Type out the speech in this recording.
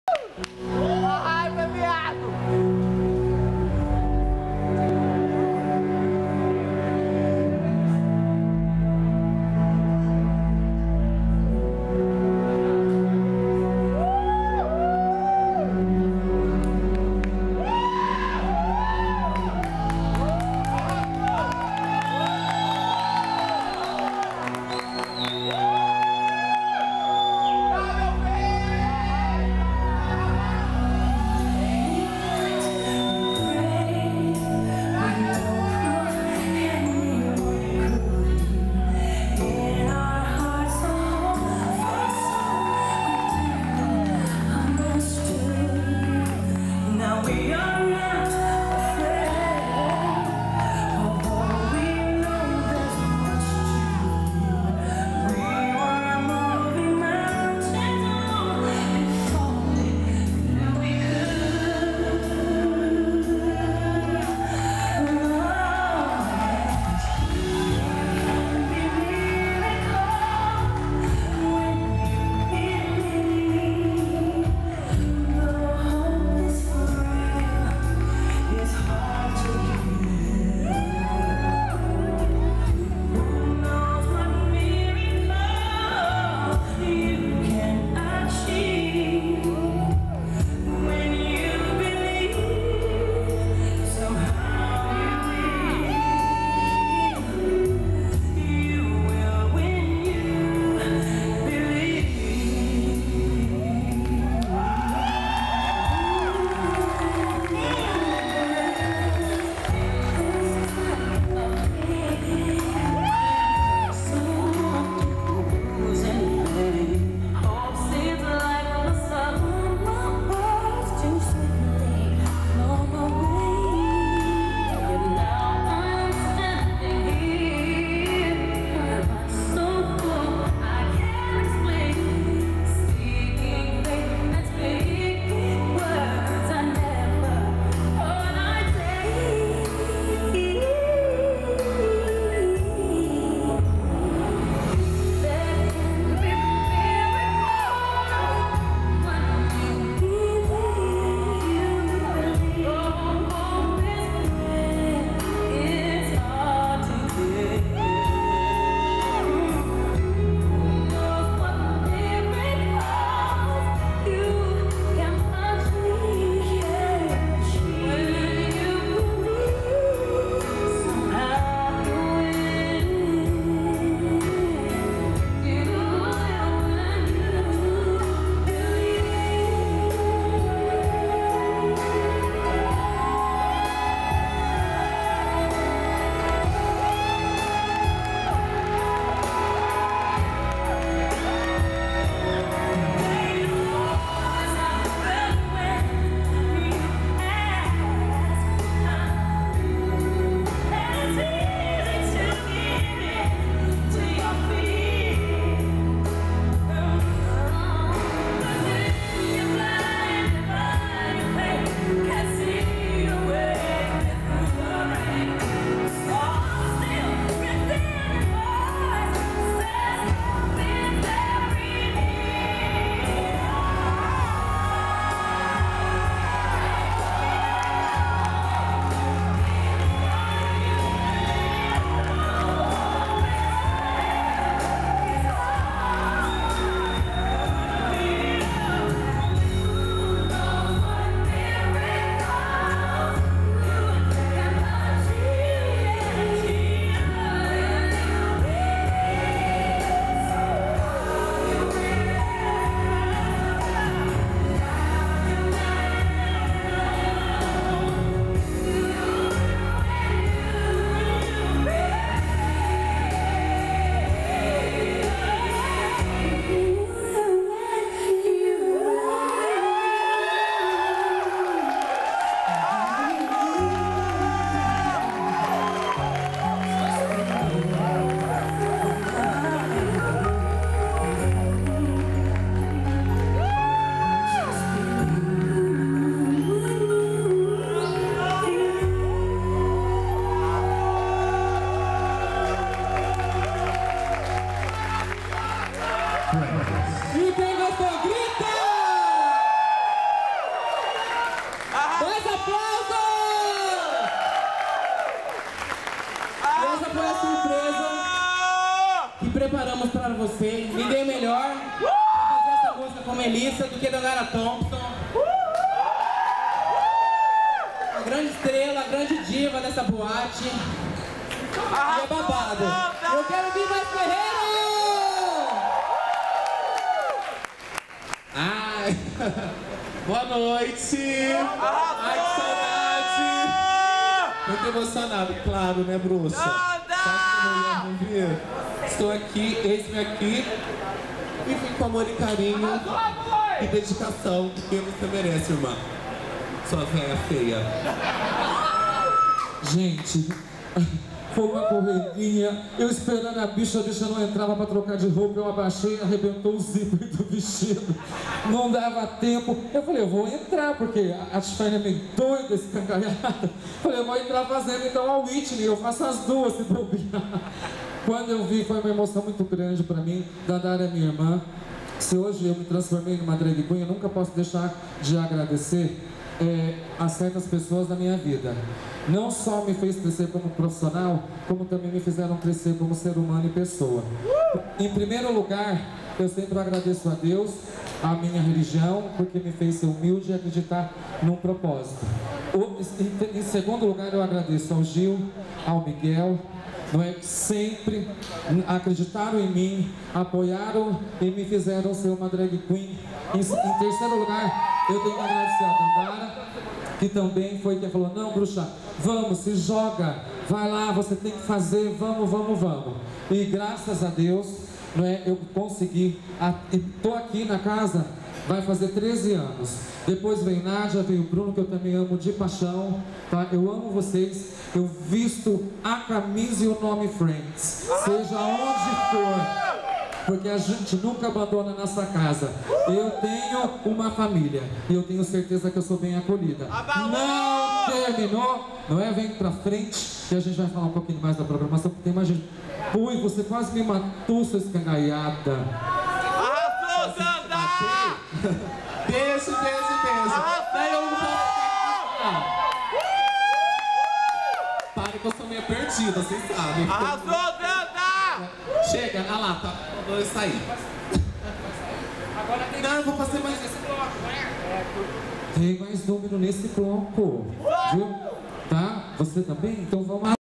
Ai, meu viado! preparamos para você. Ninguém melhor para fazer essa música com Melissa do que Dandara Thompson. A grande estrela, a grande diva dessa boate. E é babado. Eu quero vir mais Ferreiro! Ai! Boa noite! Ai, que saudade! Muito emocionado, claro, né, bruxa? Sabe que não ia vir? Estou aqui, eis-me aqui. E vim com amor e carinho e dedicação que você merece, irmã. Sua véia feia. Gente, foi uma correria. Eu esperando a bicha não entrava pra trocar de roupa. Eu abaixei, arrebentou o zíper do vestido. Não dava tempo. Eu falei, eu vou entrar, porque a Tiffany é meio doida, escangalhada. Falei, eu vou entrar fazendo então a Whitney. Eu faço as duas, se bobear. Quando eu vi, foi uma emoção muito grande pra mim. Dandara é minha irmã. Se hoje eu me transformei numa drag queen, eu nunca posso deixar de agradecer a certas pessoas da minha vida. Não só me fez crescer como profissional, como também me fizeram crescer como ser humano e pessoa. Em primeiro lugar, eu sempre agradeço a Deus, a minha religião, porque me fez ser humilde e acreditar num propósito. Em segundo lugar, eu agradeço ao Gil, ao Miguel, sempre acreditaram em mim, apoiaram e me fizeram ser uma drag queen. Em terceiro lugar, eu tenho que agradecer a Dandara, que também foi quem falou, não, bruxa, vamos, se joga, vai lá, você tem que fazer, vamos. E graças a Deus, eu consegui, estou aqui na casa, vai fazer 13 anos. Depois veio Nádia, veio o Bruno, que eu também amo de paixão, tá? Eu amo vocês, eu visto a camisa e o nome Friends, seja onde for. Porque a gente nunca abandona a nossa casa. Eu tenho uma família e eu tenho certeza que eu sou bem acolhida. Não terminou, Vem pra frente e a gente vai falar um pouquinho mais da programação, porque tem mais gente. Ui, você quase me matou, sua escangalhada. Arrasou, Dandara! Beijo. Daí eu não posso Para que eu sou meio perdida, vocês sabem. Arrasou, Dandara! Chega, olha lá, tá. Vou sair. Não, eu vou fazer mais esse bloco, Tem mais número nesse bloco, viu? Tá? Você também? Então vamos lá.